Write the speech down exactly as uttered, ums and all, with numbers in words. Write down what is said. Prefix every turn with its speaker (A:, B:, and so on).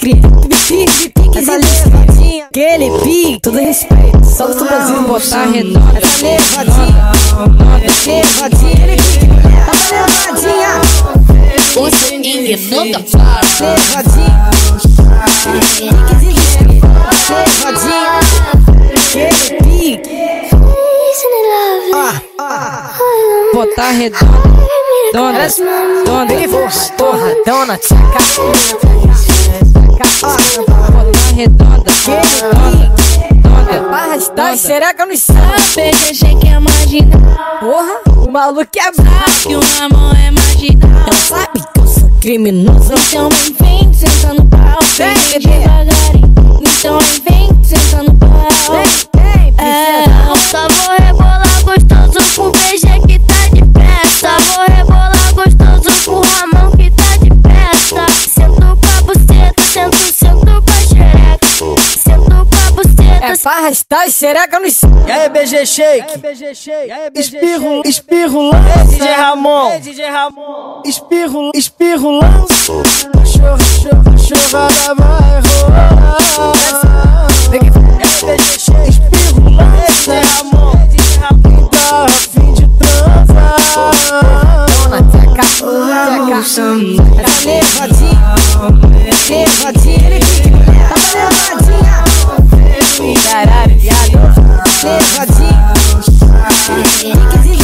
A: Essa levadinha, aquele pique, todo respeito. Só do Brasil botar redonda. Essa levadinha, levadinha, essa levadinha.
B: Você enganou da fala.
A: Levadinha, levadinha, aquele pique. Ah, ah.
C: Botar redonda, dona, dona,
A: porra, dona, tchaca.
C: botar redonda, dona,
A: Pra arrastar xereca no chão.
B: B G G que é marginal.
A: Porra, o maluco é brabo.
B: Que o Ramon é marginal.
A: Ela sabe que eu sou criminoso.
B: Então vem, senta no pau. Vem devagarinho. Então vem, senta no pau. É, só vou rebolar gostoso com o B G que tá de festa. Vou rebolar gostoso com o Ramon que tá de festa. Sento com a buceta, sento, sento com a xereca. Sento com a buceta.
A: É pra arrastar xereca no chão.
D: E aí, B G Shake? Espirro, espirro, lança. D J Ramon. Espirro, espirro, lança. Chorra, chorra, chorrada vai rolar. E aí, B G Shake? Espirro, lança. D J Ramon. Quem tá a fim de transar?
A: Dona, tchaca, tchaca. Essa levadinha, levadinha, essa levadinha. Caralho, viado. Levadinha.